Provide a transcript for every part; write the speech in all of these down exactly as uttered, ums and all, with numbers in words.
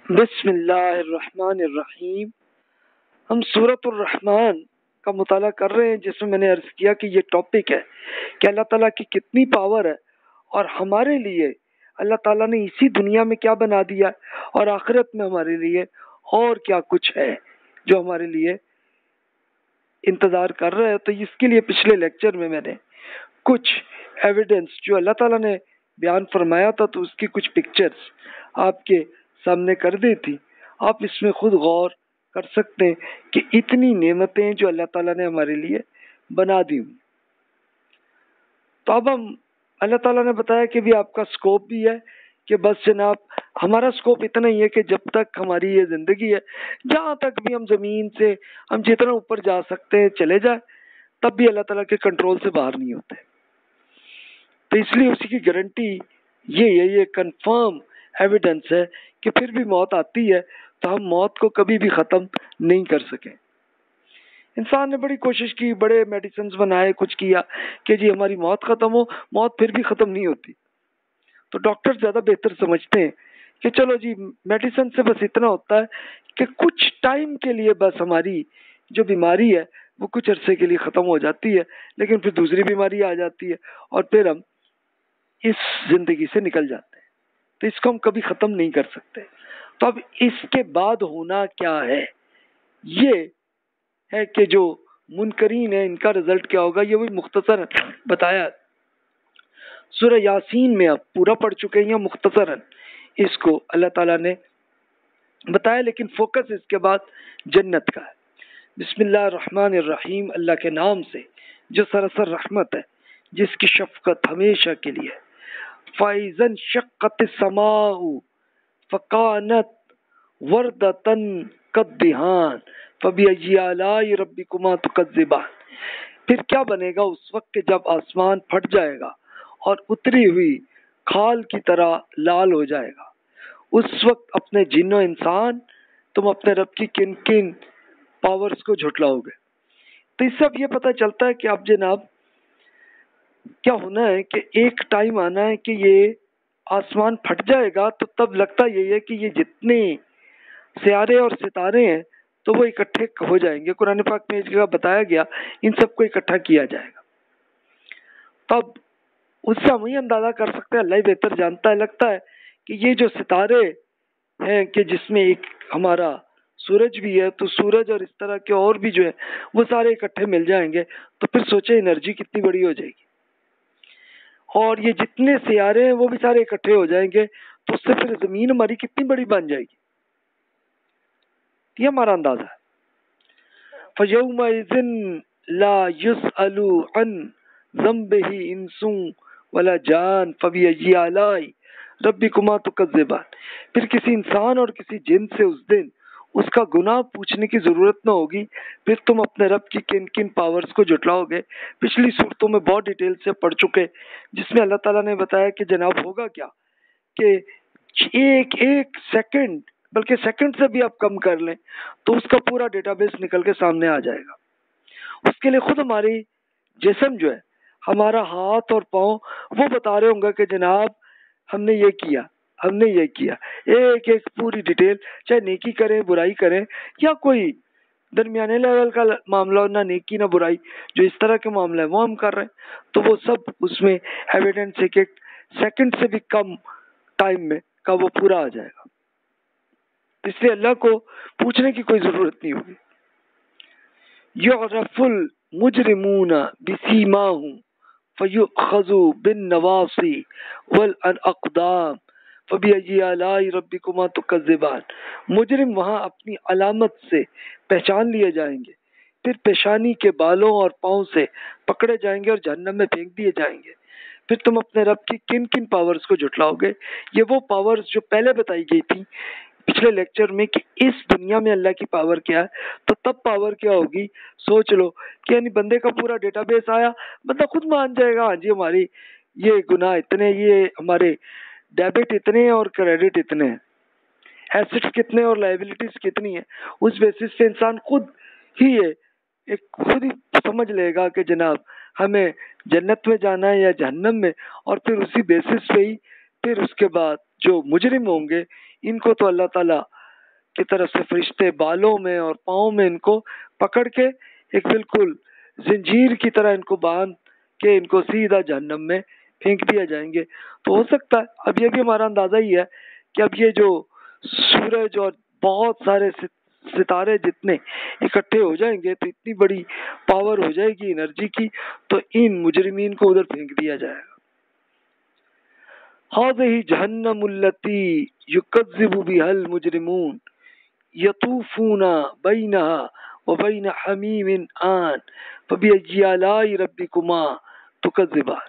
بسم اللہ الرحمن الرحیم. ہم سورۃ الرحمن کا مطالعہ کر رہے ہیں، جس میں میں نے عرض کیا کہ یہ ٹاپک ہے کہ اللہ تعالیٰ کی کتنی پاور ہے اور ہمارے لیے اللہ تعالیٰ نے اسی دنیا میں کیا بنا دیا اور آخرت میں ہمارے لیے اور کیا کچھ ہے جو ہمارے لیے انتظار کر رہا ہے. تو اس کے لیے پچھلے لیکچر میں میں نے کچھ ایویڈنس جو اللہ تعالیٰ نے بیان فرمایا تھا تو اس کی کچھ پکچرز آپ کے سامنے کر دی تھی. آپ اس میں خود غور کر سکتے ہیں کہ اتنی نعمتیں جو اللہ تعالیٰ نے ہمارے لیے بنا دی. تو اب ہم اللہ تعالیٰ نے بتایا کہ بھی آپ کا سکوپ بھی ہے کہ بس جناب ہمارا سکوپ اتنا ہی ہے کہ جب تک ہماری یہ زندگی ہے، جہاں تک بھی ہم زمین سے ہم جتنا اوپر جا سکتے ہیں چلے جائیں، تب بھی اللہ تعالیٰ کے کنٹرول سے باہر نہیں ہوتے. تو اس لیے اسی کی گارنٹی یہ ہے، یہ کنفرم ایویڈنس ہے کہ پھر بھی موت آتی ہے تو ہم موت کو کبھی بھی ختم نہیں کر سکیں. انسان نے بڑی کوشش کی، بڑے میڈیسنز بنائے، کچھ کیا کہ جی ہماری موت ختم ہو، موت پھر بھی ختم نہیں ہوتی. تو ڈاکٹر زیادہ بہتر سمجھتے ہیں کہ چلو جی میڈیسن سے بس اتنا ہوتا ہے کہ کچھ ٹائم کے لیے بس ہماری جو بیماری ہے وہ کچھ عرصے کے لیے ختم ہو جاتی ہے، لیکن پھر دوسری بیماری آ جاتی ہے اور پھر ہم اس زندگی سے نکل جاتے ہیں. تو اس کو ہم کبھی ختم نہیں کر سکتے. تو اب اس کے بعد ہونا کیا ہے، یہ ہے کہ جو منکرین ہیں ان کا رزلٹ کیا ہوگا، یہ بھی مختصر بتایا. سورہ یاسین میں اب پورا پڑھ چکے ہیں، مختصراً اس کو اللہ تعالیٰ نے بتایا، لیکن فوکس اس کے بعد جنت کا ہے. بسم اللہ الرحمن الرحیم، اللہ کے نام سے جو سراسر رحمت ہے، جس کی شفقت ہمیشہ کے لیے. فَإِذَا انشَقَّتِ السَّمَاءُ فَكَانَتْ وَرْدَةً كَالدِّهَانِ فَبِأَيِّ آلَاءِ رَبِّكُمَا تُكَذِّبَانِ. پھر کیا بنے گا اس وقت کہ جب آسمان پھٹ جائے گا اور اتری ہوئی کھال کی طرح لال ہو جائے گا. اس وقت اپنے جن و انسان تم اپنے رب کی کن کن پاورز کو جھٹلاؤ گے. تو اس سے اب یہ پتہ چلتا ہے کہ اب جناب کیا ہونا ہے کہ ایک ٹائم آنا ہے کہ یہ آسمان پھٹ جائے گا، تو تب لگتا یہی ہے کہ یہ جتنے سیارے اور ستارے ہیں تو وہ اکٹھے ہو جائیں گے. قرآن پاک میں ایک جگہ بتایا گیا ان سب کو اکٹھا کیا جائے گا. تب اس سے ہم یہ اندازہ کر سکتے ہیں، اللہ ہی بہتر جانتا ہے، لگتا ہے کہ یہ جو ستارے ہیں کہ جس میں ایک ہمارا سورج بھی ہے، تو سورج اور اس طرح کے اور بھی جو ہے وہ سارے اکٹھے مل جائیں گے. تو پھر سوچیں انرجی کتنی بڑی ہو جائے گی، اور یہ جتنے سیارے ہیں وہ بھی سارے اکٹھے ہو جائیں گے، تو اس سے پھر زمین ہماری کتنی بڑی بن جائے گی. یہ ہمارا اندازہ ہے. فَيَوْمَئِذٍ لَا يُسْأَلُ عَنْ ذَنبِهِ إِنسٌ وَلَا جَانٌ فَبِأَيِّ آلَاءِ رَبِّكُمَا تُكَذِّبَانِ. پھر کسی انسان اور کسی جن سے اس دن اس کا گناہ پوچھنے کی ضرورت نہ ہوگی. پھر تم اپنے رب کی کن کن پاورز کو جھٹلاؤ گے. پچھلی صورتوں میں بہت ڈیٹیل سے پڑھ چکے، جس میں اللہ تعالیٰ نے بتایا کہ جناب ہوگا کیا کہ ایک ایک سیکنڈ، بلکہ سیکنڈ سے بھی آپ کم کر لیں تو اس کا پورا ڈیٹا بیس نکل کے سامنے آ جائے گا. اس کے لیے خود ہماری جسم جو ہے، ہمارا ہاتھ اور پاؤں وہ بتا رہے ہوں گے کہ جناب ہم نے یہ کیا، ہم نے یہ کیا. ایک ایک پوری ڈیٹیل، چاہے نیکی کریں برائی کریں یا کوئی درمیانے لیول کا معاملہ ہو، نہ نیکی نہ برائی، جو اس طرح کے معاملہ ہے وہ ہم کر رہے ہیں، تو وہ سب اس میں ایویڈنس ایک ایک سیکنڈ سے بھی کم ٹائم میں کا وہ پورا آ جائے گا. اس لیے اللہ کو پوچھنے کی کوئی ضرورت نہیں ہوگی. یعرف المجرمون بسیماہم فیؤخذ بالنواصی والاقدام فبأی آلاء ربکما تکذبان. مجرم وہاں اپنی علامت سے پہچان لیے جائیں گے، پھر پیشانی کے بالوں اور پاؤں سے پکڑے جائیں گے اور جہنم میں پھینک دیے جائیں گے. پھر تم اپنے رب کی کن کن پاورز کو جھٹلاؤ گے. یہ وہ پاورز جو پہلے بتائی گئی تھی پچھلے لیکچر میں کہ اس دنیا میں اللہ کی پاور کیا ہے، تو تب پاور کیا ہوگی. سوچ لو کہ یعنی بندے کا پورا ڈیٹا بیس آیا، بندہ خود مان جائے گا ہاں جی ہماری یہ گناہ اتنے، یہ ہمارے ڈیبٹ اتنے ہیں اور کریڈٹ اتنے ہیں، ایسٹس کتنے اور لائبلٹیز کتنی ہیں. اس بیسس پہ انسان خود ہی ہے ایک خود ہی سمجھ لے گا کہ جناب ہمیں جنت میں جانا ہے یا جہنم میں. اور پھر اسی بیسس پہ ہی پھر اس کے بعد جو مجرم ہوں گے ان کو تو اللہ تعالیٰ کی طرف سے فرشتے بالوں میں اور پاؤں میں ان کو پکڑ کے ایک بالکل زنجیر کی طرح ان کو باندھ کہ ان کو سیدھا جہنم میں پھینک دیا جائیں گے۔ تو ہو سکتا ہے اب یہ بھی ہمارا اندازہ ہی ہے کہ اب یہ جو سورج اور بہت سارے ستارے جتنے اکٹھے ہو جائیں گے تو اتنی بڑی پاور ہو جائے گی انرجی کی، تو ان مجرمین کو ادھر پھینک دیا جائے گا۔ هذه جہنم التي يكذب بها المجرمون يطوفون بينها وبين حميم آن فبأي آلاء ربكما تكذبان۔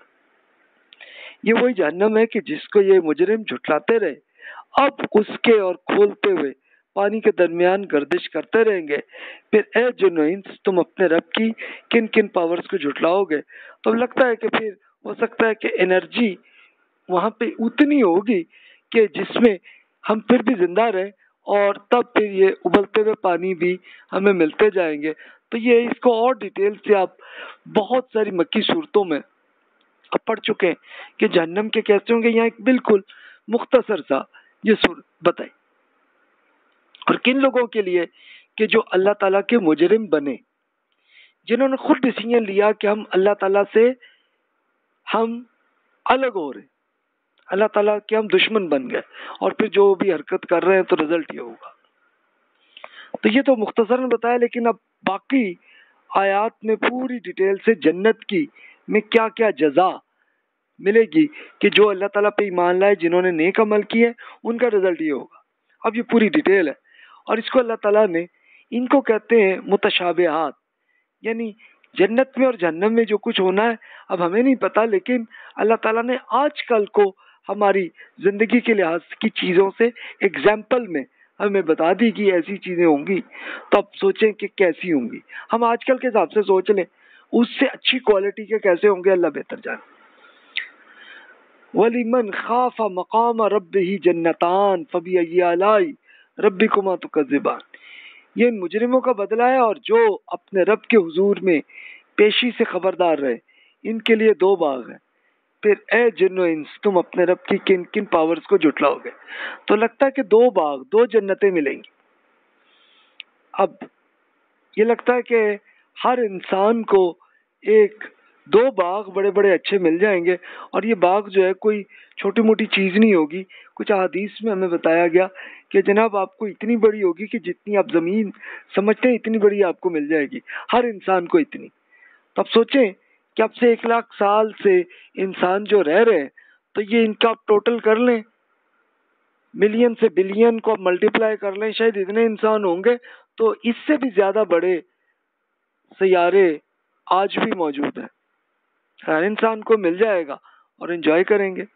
یہ وہی جہنم ہے کہ جس کو یہ مجرم جھٹلاتے رہے، اب اس کے اور کھولتے ہوئے پانی کے درمیان گردش کرتے رہیں گے۔ پھر اے جن و انس تم اپنے رب کی کن کن پاورز کو جھٹلاؤ گے؟ تو لگتا ہے کہ پھر ہو سکتا ہے کہ انرجی وہاں پہ اتنی ہوگی کہ جس میں ہم پھر بھی زندہ رہیں، اور تب پھر یہ ابلتے ہوئے پانی بھی ہمیں ملتے جائیں گے۔ تو یہ اس کو اور ڈیٹیل سے آپ بہت ساری مکی صورتوں میں اب پڑھ چکے ہیں کہ جہنم کے کیسے ہوں گے۔ یہاں ایک بالکل مختصر سا یہ صورت بتائی، اور کن لوگوں کے لیے کہ جو اللہ تعالیٰ کے مجرم بنے، جنہوں نے خود ڈیسیژن لیا کہ ہم اللہ تعالیٰ سے ہم الگ ہو رہے، اللہ تعالیٰ کے ہم دشمن بن گئے، اور پھر جو بھی حرکت کر رہے ہیں تو رزلٹ یہ ہوگا۔ تو یہ تو مختصراً بتایا، لیکن اب باقی آیات میں پوری ڈیٹیل سے جنت کی میں کیا کیا جزا ملے گی کہ جو اللہ تعالیٰ پہ ایمان لائے، جنہوں نے نیک عمل کیے، ان کا رزلٹ یہ ہوگا۔ اب یہ پوری ڈیٹیل ہے، اور اس کو اللہ تعالیٰ نے ان کو کہتے ہیں متشابہات، یعنی جنت میں اور جہنم میں جو کچھ ہونا ہے اب ہمیں نہیں پتا، لیکن اللہ تعالیٰ نے آج کل کو ہماری زندگی کے لحاظ کی چیزوں سے ایگزامپل میں ہمیں بتا دی کہ ایسی چیزیں ہوں گی، تو اب سوچیں کہ کیسی ہوں گی۔ ہم آج کل کے حساب سے سوچ لیں، اس سے اچھی کوالٹی کے کیسے ہوں گے اللہ بہتر جانے۔ وَلِمَنْ خَافَ مَقَامَ رَبِّهِ جَنَّتَانِ فَبِأَيِّ آلَاءِ رَبِّكُمَا تُكَذِّبَانِ۔ یہ ان مجرموں کا بدلہ ہے، اور جو اپنے رب کے حضور میں پیشی سے خبردار رہے، ان کے لیے دو باغ ہیں۔ پھر اے جن و انس تم اپنے رب کی کن کن پاورز کو جھٹلاؤ گے؟ تو لگتا ہے کہ دو باغ، دو جنتیں ملیں گی۔ اب یہ لگتا ہے کہ ہر انسان کو ایک دو باغ بڑے بڑے اچھے مل جائیں گے، اور یہ باغ جو ہے کوئی چھوٹی موٹی چیز نہیں ہوگی۔ کچھ احادیث میں ہمیں بتایا گیا کہ جناب آپ کو اتنی بڑی ہوگی کہ جتنی آپ زمین سمجھتے ہیں اتنی بڑی آپ کو مل جائے گی، ہر انسان کو اتنی۔ تو اب سوچیں کہ اب سے ایک لاکھ سال سے انسان جو رہ رہے ہیں، تو یہ ان کا آپ ٹوٹل کر لیں، ملین سے بلین کو آپ ملٹیپلائی کر لیں، شاید اتنے انسان ہوں گے۔ تو اس سے بھی زیادہ بڑے سیارے آج بھی موجود ہیں، ہر انسان کو مل جائے گا اور انجوائے کریں گے۔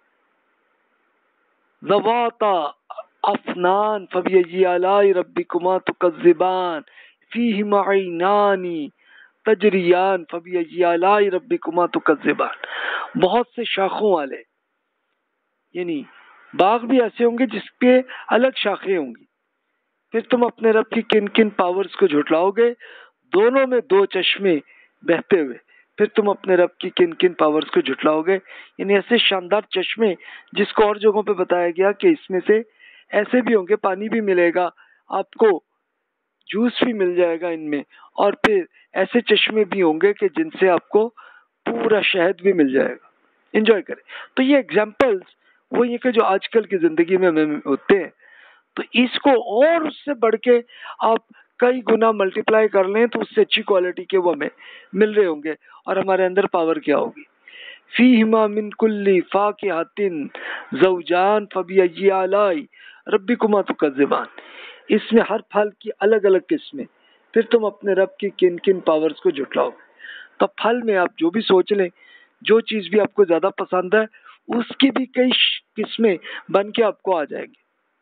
ذواتا افنان فبأي آلاء ربكما تكذبان فيهما عينان تجریان فبأي آلاء ربكما تكذبان۔ بہت سے شاخوں والے، یعنی باغ بھی ایسے ہوں گے جس پہ الگ شاخیں ہوں گی۔ پھر تم اپنے رب کی کن کن پاورز کو جھٹلاؤ گے؟ دونوں میں دو چشمے بہتے ہوئے۔ پھر تم اپنے رب کی کن کن پاورز کو جھٹلاؤ گے؟ یعنی ایسے شاندار چشمے جس کو اور جگہوں پہ بتایا گیا کہ اس میں سے ایسے بھی ہوں گے، پانی بھی ملے گا آپ کو، جوس بھی مل جائے گا ان میں، اور پھر ایسے چشمے بھی ہوں گے کہ جن سے آپ کو پورا شہد بھی مل جائے گا، انجوائے کریں۔ تو یہ ایگزامپلز وہ یہ کہ جو آج کل کی زندگی میں ہمیں ہوتے ہیں، تو اس کو اور اس سے بڑھ کے آپ کئی گنا ملٹیپلائی کر لیں تو اس سے اچھی کوالٹی کے وہ ہمیں مل رہے ہوں گے، اور ہمارے اندر پاور کیا ہوگی۔ فیہما من کل فاکہۃ زوجان فبأی آلاء ربکما تکذبان۔ اس میں ہر پھل کی الگ الگ قسمیں، پھر تم اپنے رب کی کن کن پاورز کو جھٹلاؤ گے؟ تو پھل میں آپ جو بھی سوچ لیں، جو چیز بھی آپ کو زیادہ پسند ہے اس کی بھی کئی قسمیں بن کے آپ کو آ جائیں گی۔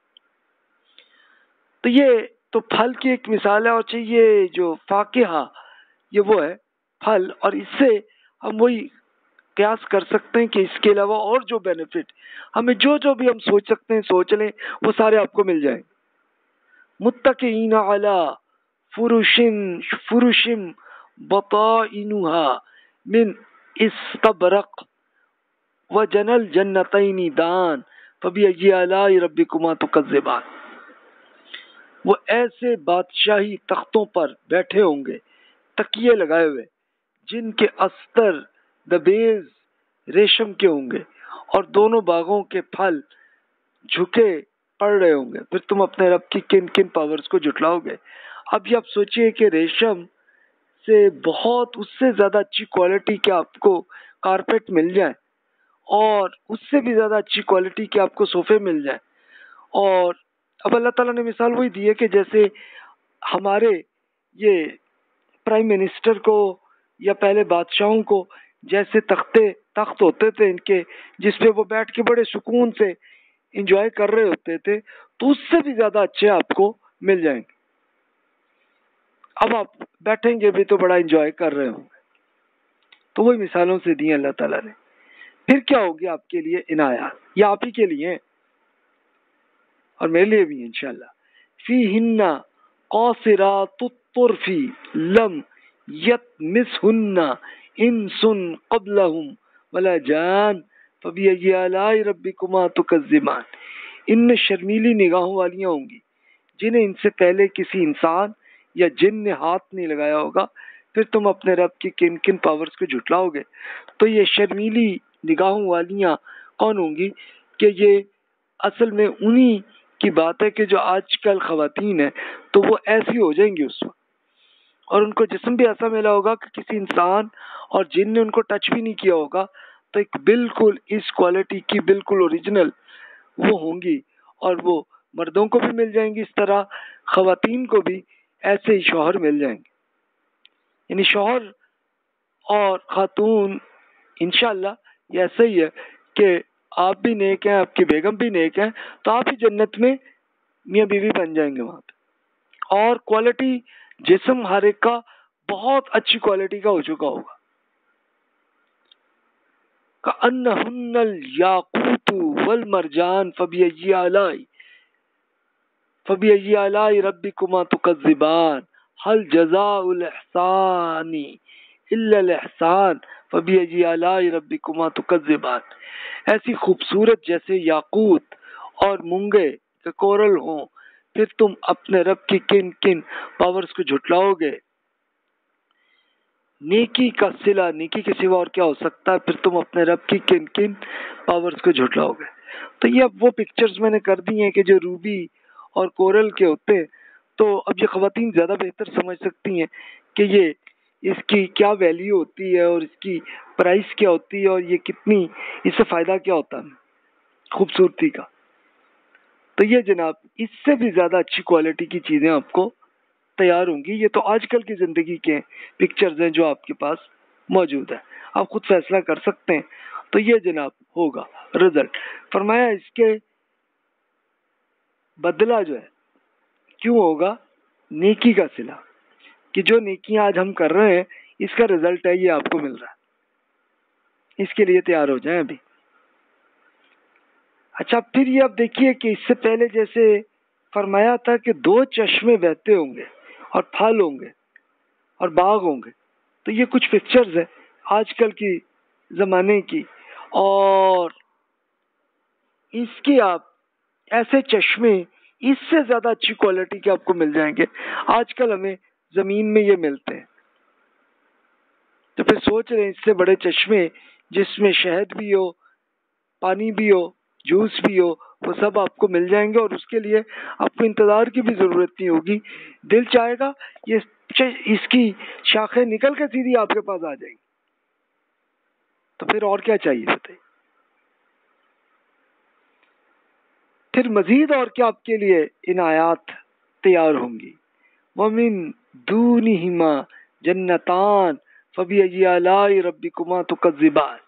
تو یہ تو پھل کی ایک مثال ہے، اور چاہیے جو فاکہہ یہ وہ ہے پھل، اور اس سے ہم وہی قیاس کر سکتے ہیں کہ اس کے علاوہ اور جو بینیفٹ ہمیں جو جو بھی ہم سوچ سکتے ہیں سوچ لیں، وہ سارے آپ کو مل جائیں۔ متکئین علی فرش فرش بطائنها من استبرق وجنى الجنتین دان فبأي آلاء ربكما تكذبان۔ وہ ایسے بادشاہی تختوں پر بیٹھے ہوں گے تکیے لگائے ہوئے، جن کے استر دبیز ریشم کے ہوں گے، اور دونوں باغوں کے پھل جھکے پڑ رہے ہوں گے۔ پھر تم اپنے رب کی کن کن پاورز کو جھٹلاؤ گے۔ اب یہ آپ سوچئے کہ ریشم سے بہت اس سے زیادہ اچھی کوالٹی کے آپ کو کارپیٹ مل جائیں، اور اس سے بھی زیادہ اچھی کوالٹی کے آپ کو صوفے مل جائیں۔ اور اب اللہ تعالیٰ نے مثال وہی دی ہے کہ جیسے ہمارے یہ پرائم منسٹر کو یا پہلے بادشاہوں کو جیسے تختے تخت ہوتے تھے ان کے، جس پہ وہ بیٹھ کے بڑے سکون سے انجوائے کر رہے ہوتے تھے، تو اس سے بھی زیادہ اچھے آپ کو مل جائیں گے۔ اب آپ بیٹھیں گے بھی تو بڑا انجوائے کر رہے ہوں گے۔ تو وہی مثالوں سے دی اللہ تعالیٰ نے۔ پھر کیا ہوگی آپ کے لیے عنایات، یہ آپ ہی کے لیے ہیں اور میرے لیے بھی ہیں انشاءاللہ۔ فیہن قاصرات الطرف لم یطمثہن انس قبلہم ولا جان فبأی آلاء ربکما تکذبان۔ ان میں شرمیلی نگاہوں والیاں ہوں گی جنہیں ان سے پہلے کسی انسان یا جن نے ہاتھ نہیں لگایا ہوگا۔ پھر تم اپنے رب کی کن کن پاورز کو جھٹلاؤ گے۔ تو یہ شرمیلی نگاہوں والیاں کون ہوں گی؟ کہ یہ اصل میں انہی کی بات ہے کہ جو آج کل خواتین ہیں تو وہ ایسی ہو جائیں گی اس وقت، اور ان کو جسم بھی ایسا ملا ہوگا کہ کسی انسان اور جن نے ان کو ٹچ بھی نہیں کیا ہوگا، تو ایک بالکل اس کوالٹی کی بالکل اوریجنل وہ ہوں گی، اور وہ مردوں کو بھی مل جائیں گی اس طرح، خواتین کو بھی ایسے ہی شوہر مل جائیں گے۔ یعنی شوہر اور خاتون انشاءاللہ یہ ایسا ہی ہے کہ آپ بھی نیک ہیں، آپ کی بیگم بھی نیک ہیں، تو آپ ہی جنت میں میاں بیوی بن جائیں گے وہاں پہ، اور کوالٹی جسم ہر ایک کا بہت اچھی کوالٹی کا ہو چکا ہوگا۔ کأنہن الیاقوت والمرجان فبأی آلاء فبأی آلاء ربکما تکذبان هل جزاء الاحسان الا الاحسان فبأی آلاء ربکما تکذبان۔ ایسی خوبصورت جیسے یاقوت اور مونگے کے کورل ہوں، پھر تم اپنے رب کی کن کن پاورز کو جھٹلاؤ گے۔ نیکی کا صلہ، نیکی کے سوا اور کیا ہو سکتا ہے، پھر تم اپنے رب کی کن کن پاورز کو جھٹلاؤ گے۔ تو یہ اب وہ پکچرز میں نے کر دی ہیں کہ جو روبی اور کورل کے ہوتے ہیں، تو اب یہ خواتین زیادہ بہتر سمجھ سکتی ہیں کہ یہ اس کی کیا ویلیو ہوتی ہے اور اس کی پرائس کیا ہوتی ہے، اور یہ کتنی اس سے فائدہ کیا ہوتا ہے خوبصورتی کا۔ تو یہ جناب اس سے بھی زیادہ اچھی کوالٹی کی چیزیں آپ کو تیار ہوں گی۔ یہ تو آج کل کی زندگی کے پکچرز ہیں جو آپ کے پاس موجود ہیں، آپ خود فیصلہ کر سکتے ہیں۔ تو یہ جناب ہوگا رزلٹ۔ فرمایا اس کے بدلہ جو ہے کیوں ہوگا؟ نیکی کا صلہ، کہ جو نیکیاں آج ہم کر رہے ہیں اس کا رزلٹ ہے یہ آپ کو مل رہا ہے، اس کے لیے تیار ہو جائیں ابھی۔ اچھا پھر یہ اب دیکھیے کہ اس سے پہلے جیسے فرمایا تھا کہ دو چشمے بہتے ہوں گے اور پھل ہوں گے اور باغ ہوں گے، تو یہ کچھ پکچرز ہیں آج کل کی زمانے کی، اور اس کی آپ ایسے چشمے اس سے زیادہ اچھی کوالٹی کے آپ کو مل جائیں گے۔ آج کل ہمیں زمین میں یہ ملتے ہیں، تو پھر سوچ رہے ہیں اس سے بڑے چشمے جس میں شہد بھی ہو، پانی بھی ہو، جوس بھی ہو، وہ سب آپ کو مل جائیں گے، اور اس کے لیے آپ کو انتظار کی بھی ضرورت نہیں ہوگی۔ دل چاہے گا یہ اس کی شاخیں نکل کے سیدھی آپ کے پاس آ جائیں گی، تو پھر اور کیا چاہیے بتائیے۔ پھر مزید اور کیا آپ کے لیے عنایات تیار ہوں گی۔ وَمِن دُونِهِمَا جَنَّتَانِ فَبِأَيِّ آلَاءِ رَبِّكُمَا تُكَذِّبَانِ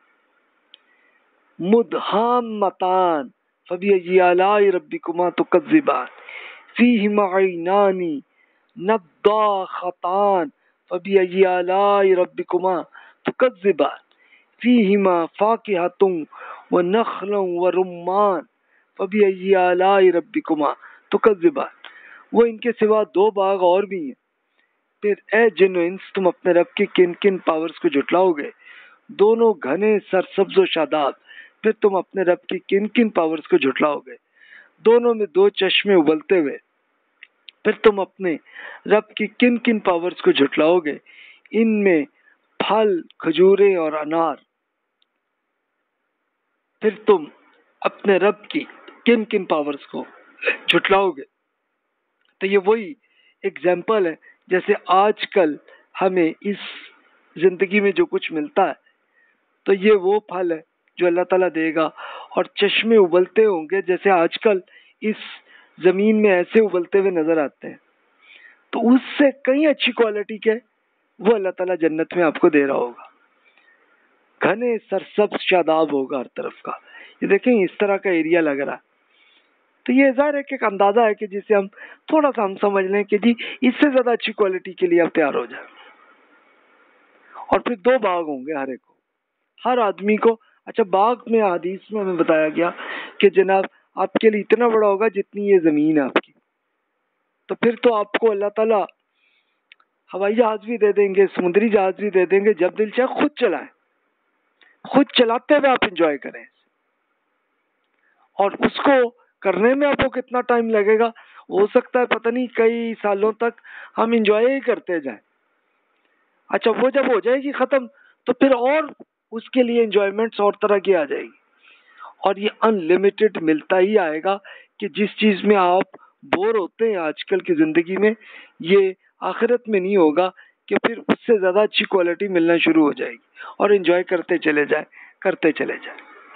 مُدْهَامَّتَانِ فَبِأَيِّ آلَاءِ رَبِّكُمَا تُكَذِّبَانِ فِيهِمَا عَيْنَانِ نَضَّاخَتَانِ فَبِأَيِّ آلَاءِ رَبِّكُمَا تُكَذِّبَانِ فِيهِمَا فَاكِهَةٌ وَنَخْلٌ وَرُمَّانٌ فَبِأَيِّ آلَاءِ رَبِّكُمَا تُكَذِّبَانِ۔ وہ ان کے سوا دو باغ اور بھی ہیں۔ پھر اے جن و انس تم اپنے رب کی کن کن پاورز کو جھٹلاؤ گے۔ دونوں گھنے سرسبز و شاداب، پھر تم اپنے رب کی کن کن پاورز کو جھٹلاؤ گے۔ دونوں میں دو چشمے ابلتے ہوئے، پھر تم اپنے رب کی کن کن پاورز کو جھٹلاؤ گے؟ ان میں پھل، کھجوریں اور انار۔ پھر تم اپنے رب کی کن کن پاورز کو جھٹلاؤ گے؟ تو یہ وہی ایگزامپل ہے، جیسے آج کل ہمیں اس زندگی میں جو کچھ ملتا ہے تو یہ وہ پھل ہے جو اللہ تعالیٰ دے گا، اور چشمے ابلتے ہوں گے جیسے آج کل اس زمین میں ایسے ابلتے ہوئے نظر آتے ہیں، تو اس سے کئی اچھی کوالٹی کے وہ اللہ تعالیٰ جنت میں آپ کو دے رہا ہوگا۔ گھنے سرسبز شاداب ہوگا ہر طرف کا۔ یہ دیکھیں اس طرح کا ایریا لگ رہا ہے، تو یہ ظاہر ہے کہ ایک اندازہ ہے کہ جسے ہم تھوڑا سا ہم سمجھ لیں کہ جی اس سے زیادہ اچھی کوالٹی کے لیے آپ تیار ہو جائیں۔ اور پھر دو باغ ہوں گے ہر ایک کو، ہر آدمی کو۔ اچھا، باغ میں حدیث میں ہمیں بتایا گیا کہ جناب آپ کے لیے اتنا بڑا ہوگا جتنی یہ زمین ہے آپ کی، تو پھر تو آپ کو اللہ تعالیٰ ہوائی جہاز بھی دے دیں گے، سمندری جہاز بھی دے دیں گے، جب دل چاہے خود چلائیں، خود چلاتے ہوئے آپ انجوائے کریں۔ اور اس کو کرنے میں آپ کو کتنا ٹائم لگے گا، ہو سکتا ہے پتہ نہیں کئی سالوں تک ہم انجوائے ہی کرتے جائیں۔ اچھا، وہ جب ہو جائے گی ختم تو پھر اور اس کے لیے انجوائمنٹس اور طرح کی آ جائے گی، اور یہ ان لمیٹڈ ملتا ہی آئے گا کہ جس چیز میں آپ بور ہوتے ہیں آج کل کی زندگی میں، یہ آخرت میں نہیں ہوگا کہ پھر اس سے زیادہ اچھی کوالٹی ملنا شروع ہو جائے گی، اور انجوائے کرتے چلے جائیں کرتے چلے جائیں۔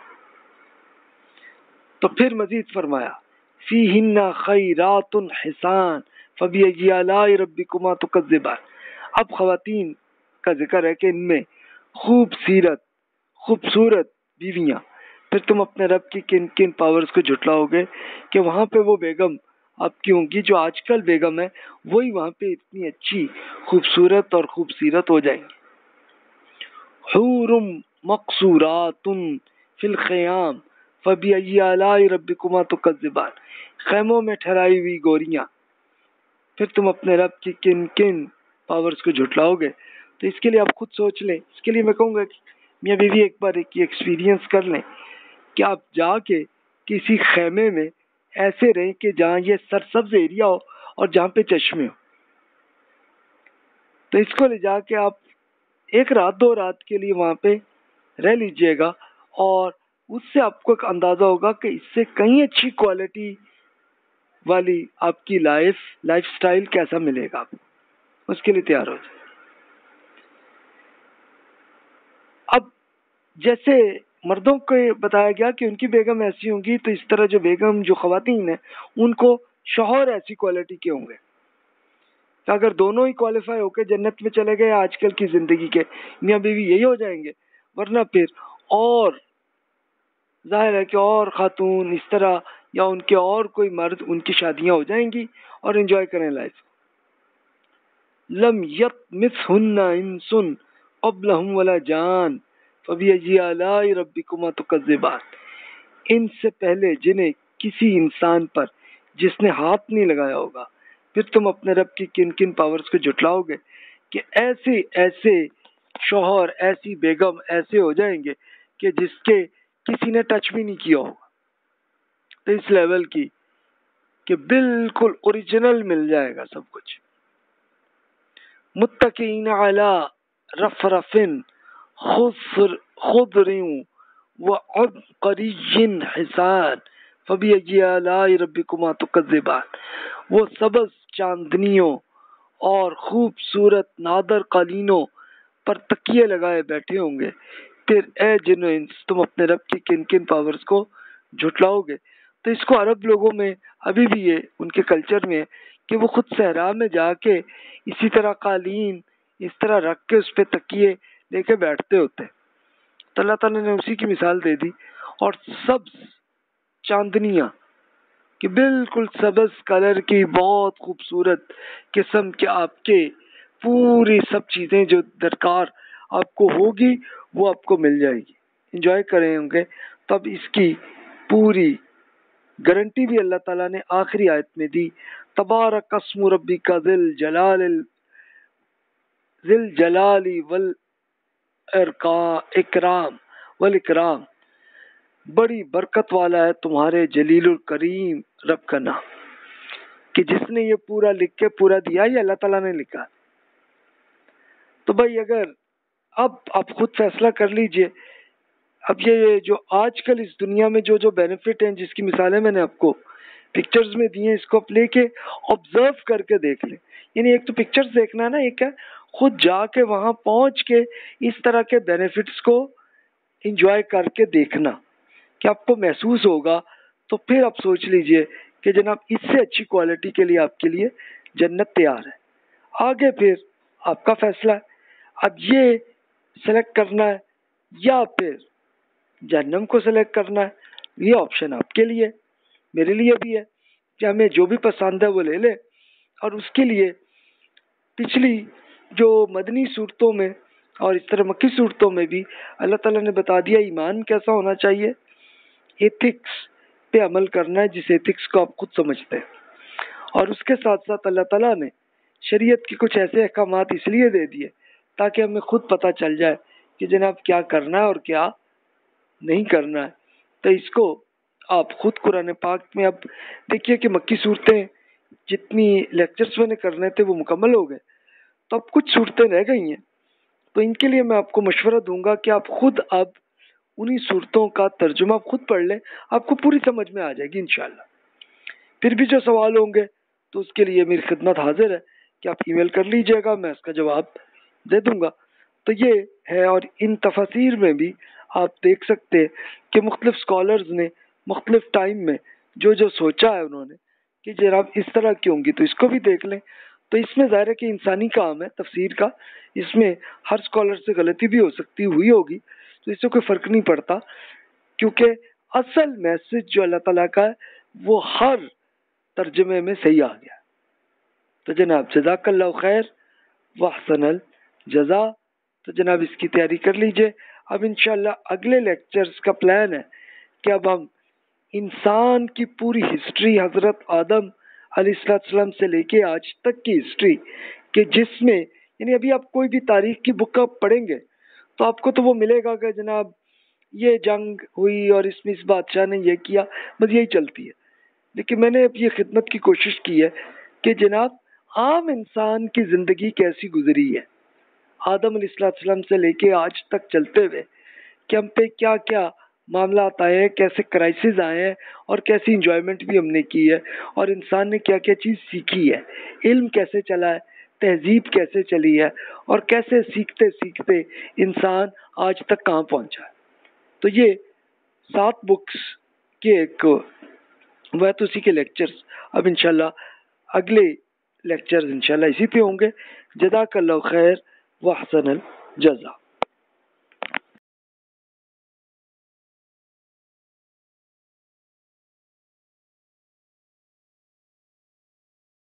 تو پھر مزید فرمایا فیہن خیرات حسان فبأی آلاء ربکما تکذبان۔ اب خواتین کا ذکر ہے کہ ان میں خوب سیرت خوبصورت بیویاں، پھر تم اپنے رب کی کن کن پاورز کو جھٹلاؤ گے کہ وہاں پہ وہ بیگم آپ کی ہوں گی جو آج کل بیگم ہے، وہی وہاں پہ اتنی اچھی خوبصورت اور خوبصورت ہو جائیں گی۔ حور مقصورات فی الخیام فبأی آلاء ربکما تکذبان۔ خیموں میں ٹھہرائی ہوئی گوریاں، پھر تم اپنے رب کی کن کن پاورز کو جھٹلاؤ گے؟ تو اس کے لیے آپ خود سوچ لیں۔ اس کے لیے میں کہوں گا کہ میاں بیوی ایک بار ایک ایکسپیرینس کر لیں کہ آپ جا کے کسی خیمے میں ایسے رہیں کہ جہاں یہ سرسبز ایریا ہو اور جہاں پہ چشمے ہو، تو اس کو لے جا کے آپ ایک رات دو رات کے لیے وہاں پہ رہ لیجئے گا، اور اس سے آپ کو ایک اندازہ ہوگا کہ اس سے کہیں اچھی کوالٹی والی آپ کی لائف لائف سٹائل کیسا ملے گا۔ آپ اس کے لیے تیار ہو جائیں۔ اب جیسے مردوں کو بتایا گیا کہ ان کی بیگم ایسی ہوں گی، تو اس طرح جو بیگم جو خواتین ہیں ان کو شوہر ایسی کوالٹی کے ہوں گے کہ اگر دونوں ہی کوالیفائی ہو کے جنت میں چلے گئے آج کل کی زندگی کے میاں بیوی یہی ہو جائیں گے، ورنہ پھر اور ظاہر ہے کہ اور خاتون اس طرح یا ان کے اور کوئی مرد ان کی شادیاں ہو جائیں گی اور انجوائے کریں لائف۔ لم یطمثہن انس قبلہم ولا جان فبأی آلاء ربکما تکذبان۔ ان سے پہلے جنہیں کسی انسان پر جس نے ہاتھ نہیں لگایا ہوگا، پھر تم اپنے رب کی کن کن پاورز کو جھٹلاؤ گے کہ ایسے ایسے شوہر ایسی بیگم ایسے ہو جائیں گے کہ جس کے کسی نے ٹچ بھی نہیں کیا ہوگا، تو اس لیول کی کہ بالکل اوریجنل مل جائے گا سب کچھ۔ متکئین علی رفرف خضر وعبقری حسان فبأی آلاء ربکما تکذبان۔ وہ سبز چاندنیوں اور خوبصورت نادر قالینوں پر تکیے لگائے بیٹھے ہوں گے، پھر اے جن و انس تم اپنے رب کی کن کن پاورز کو جھٹلاؤ گے؟ تو اس کو عرب لوگوں میں ابھی بھی یہ ان کے کلچر میں کہ وہ خود صحرا میں جا کے اسی طرح قالین اس طرح رکھ کے اس پہ تکیے لے کے بیٹھتے ہوتے ہیں۔ تو اللہ تعالیٰ نے اسی کی مثال دے دی، اور سبز چاندنیاں کہ بالکل سبز کلر کی بہت خوبصورت قسم کے آپ کے پوری سب چیزیں جو درکار آپ کو ہوگی وہ آپ کو مل جائے گی، انجوائے کریں ہوں گے۔ تب اس کی پوری گارنٹی بھی اللہ تعالیٰ نے آخری آیت میں دی، تبارک اسم ربک ذل جلال ذل جلال والاکرام والاکرام، بڑی برکت والا ہے تمہارے جلیل الکریم رب کا نام۔ کہ جس نے یہ پورا لکھ کے پورا دیا یہ اللہ تعالیٰ نے لکھا. تو بھائی اگر اب آپ خود فیصلہ کر لیجئے. اب یہ جو آج کل اس دنیا میں جو جو بینیفٹ ہیں جس کی مثالیں میں نے آپ کو پکچرز میں دی ہیں، اس کو آپ لے کے آبزرو کر کے دیکھ لیں. یعنی ایک تو پکچرز دیکھنا ہے نا، ایک ہے خود جا کے وہاں پہنچ کے اس طرح کے بینیفٹس کو انجوائے کر کے دیکھنا کہ آپ کو محسوس ہوگا. تو پھر آپ سوچ لیجئے کہ جناب اس سے اچھی کوالٹی کے لیے آپ کے لیے جنت تیار ہے. آگے پھر آپ کا فیصلہ ہے، اب یہ سلیکٹ کرنا ہے یا پھر جہنم کو سلیکٹ کرنا ہے. یہ آپشن آپ کے لیے، میرے لیے بھی ہے کہ ہمیں جو بھی پسند ہے وہ لے لے. اور اس کے لیے پچھلی جو مدنی صورتوں میں اور اس طرح مکی صورتوں میں بھی اللہ تعالیٰ نے بتا دیا ایمان کیسا ہونا چاہیے. ایتھکس پہ عمل کرنا ہے، جس ایتھکس کو آپ خود سمجھتے ہیں. اور اس کے ساتھ ساتھ اللہ تعالیٰ نے شریعت کے کچھ ایسے احکامات اس لیے دے دیے تاکہ ہمیں خود پتہ چل جائے کہ جناب کیا کرنا ہے اور کیا نہیں کرنا ہے. تو اس کو آپ خود قرآن پاک میں اب دیکھیے کہ مکی صورتیں جتنی لیکچرز میں نے کرنے تھے وہ مکمل ہو گئے، تو اب کچھ صورتیں رہ گئی ہیں. تو ان کے لیے میں آپ کو مشورہ دوں گا کہ آپ خود اب انہی صورتوں کا ترجمہ آپ خود پڑھ لیں، آپ کو پوری سمجھ میں آ جائے گی انشاءاللہ. پھر بھی جو سوال ہوں گے تو اس کے لیے میری خدمت حاضر ہے کہ آپ ای میل کر لیجئے گا، میں اس کا جواب دے دوں گا. تو یہ ہے. اور ان تفاسیر میں بھی آپ دیکھ سکتے ہیں کہ مختلف اسکالرز نے مختلف ٹائم میں جو جو سوچا ہے انہوں نے کہ جناب اس طرح کی ہوں گی، تو اس کو بھی دیکھ لیں. تو اس میں ظاہر ہے کہ انسانی کام ہے تفسیر کا، اس میں ہر اسکالر سے غلطی بھی ہو سکتی ہوئی ہوگی، تو اس سے کوئی فرق نہیں پڑتا، کیونکہ اصل میسج جو اللہ تعالیٰ کا ہے وہ ہر ترجمے میں صحیح آ گیا. تو جناب جزاک اللہ خیر واحسن الجزا. تو جناب اس کی تیاری کر لیجئے. اب انشاءاللہ اگلے لیکچرز کا پلان ہے کہ اب ہم انسان کی پوری ہسٹری حضرت آدم علیہ السلام سے لے کے آج تک کی ہسٹری، کہ جس میں یعنی ابھی آپ کوئی بھی تاریخ کی بک آپ پڑھیں گے تو آپ کو تو وہ ملے گا کہ جناب یہ جنگ ہوئی اور اس میں اس بادشاہ نے یہ کیا، بس یہی چلتی ہے. لیکن میں نے اب یہ خدمت کی کوشش کی ہے کہ جناب عام انسان کی زندگی کیسی گزری ہے آدم علیہ السلام سے لے کے آج تک چلتے ہوئے، کہ ہم پہ کیا کیا معاملات آئے ہیں، کیسے کرائسس آئے ہیں اور کیسی انجوائمنٹ بھی ہم نے کی ہے، اور انسان نے کیا کیا چیز سیکھی ہے، علم کیسے چلا ہے، تہذیب کیسے چلی ہے، اور کیسے سیکھتے سیکھتے انسان آج تک کہاں پہنچا ہے. تو یہ سات بکس کے ایک وہ تو اسی کے لیکچرز اب انشاءاللہ اگلے لیکچرز انشاءاللہ اسی پہ ہوں گے. جزاک اللہ خیر واحسن الجزا.